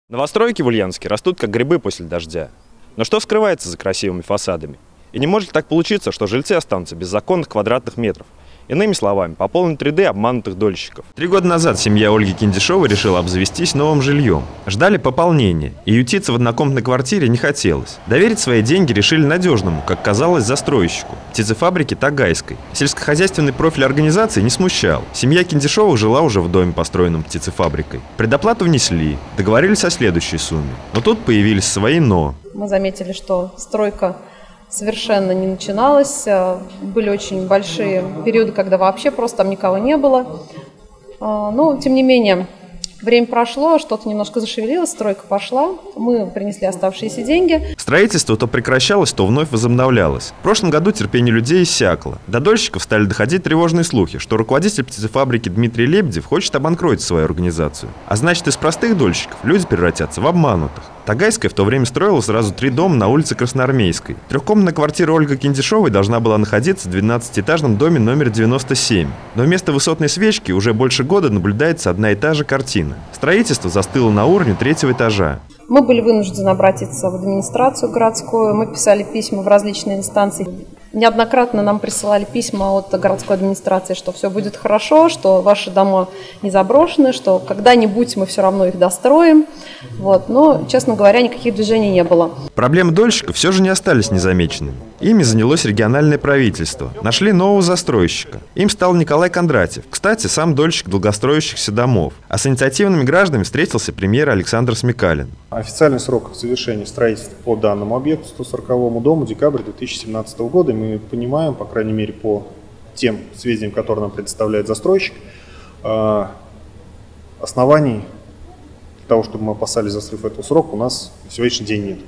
Новостройки в Ульяновске растут как грибы после дождя. Но что скрывается за красивыми фасадами? И не может ли так получиться, что жильцы останутся без законных квадратных метров? Иными словами, пополнить ряды обманутых дольщиков. 3 года назад семья Ольги Киндишовой решила обзавестись новым жильем. Ждали пополнения, и ютиться в однокомнатной квартире не хотелось. Доверить свои деньги решили надежному, как казалось, застройщику – птицефабрике Тагайской. Сельскохозяйственный профиль организации не смущал. Семья Киндишовых жила уже в доме, построенном птицефабрикой. Предоплату внесли, договорились о следующей сумме. Но тут появились свои «но». Мы заметили, что стройка совершенно не начиналась. Были очень большие периоды, когда вообще просто там никого не было. Но, тем не менее, время прошло, что-то немножко зашевелилось, стройка пошла. Мы принесли оставшиеся деньги. Строительство то прекращалось, то вновь возобновлялось. В прошлом году терпение людей иссякло. До дольщиков стали доходить тревожные слухи, что руководитель птицефабрики Дмитрий Лебедев хочет обанкротить свою организацию. А значит, из простых дольщиков люди превратятся в обманутых. Тагайская в то время строила сразу 3 дома на улице Красноармейской. Трехкомнатная квартира Ольги Киндишовой должна была находиться в 12-этажном доме номер 97. Но вместо высотной свечки уже больше года наблюдается одна и та же картина. Строительство застыло на уровне 3-го этажа. Мы были вынуждены обратиться в администрацию городскую. Мы писали письма в различные инстанции. Неоднократно нам присылали письма от городской администрации, что все будет хорошо, что ваши дома не заброшены, что когда-нибудь мы все равно их достроим. Но, честно говоря, никаких движений не было. Проблемы дольщиков все же не остались незамеченными. Ими занялось региональное правительство. Нашли нового застройщика. Им стал Николай Кондратьев. Кстати, сам дольщик долгостроящихся домов. А с инициативными гражданами встретился премьер Александр Смекалин. Официальный срок завершения строительства по данному объекту 140-му дому декабрь 2017 года. И мы понимаем, по крайней мере, по тем сведениям, которые нам предоставляет застройщик, оснований для того, чтобы мы опасались за срыв этого срока, у нас на сегодняшний день нет.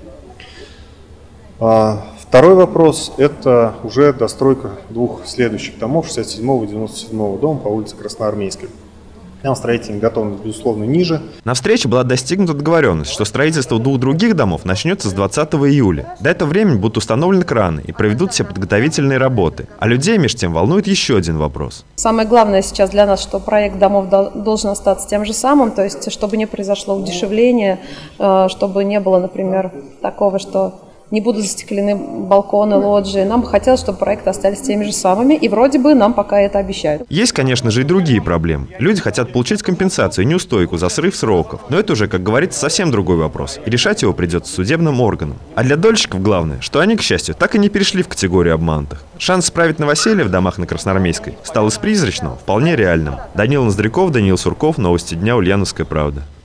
Второй вопрос – это уже достройка 2 следующих домов, 67-го и 97-го дома по улице Красноармейской. Там строительная готовность, безусловно, ниже. На встрече была достигнута договоренность, что строительство 2 других домов начнется с 20 июля. До этого времени будут установлены краны и проведут все подготовительные работы. А людей, между тем, волнует еще один вопрос. Самое главное сейчас для нас, что проект домов должен остаться тем же самым, то есть чтобы не произошло удешевление, чтобы не было, например, такого, что не будут застеклены балконы, лоджии. Нам бы хотелось, чтобы проекты остались теми же самыми, и вроде бы нам пока это обещают. Есть, конечно же, и другие проблемы. Люди хотят получить компенсацию и неустойку за срыв сроков. Но это уже, как говорится, совсем другой вопрос. И решать его придется судебным органам. А для дольщиков главное, что они, к счастью, так и не перешли в категорию обманутых. Шанс справить новоселье в домах на Красноармейской стал из призрачного вполне реальным. Данил Ноздряков, Даниил Сурков, Новости дня, Ульяновская правда.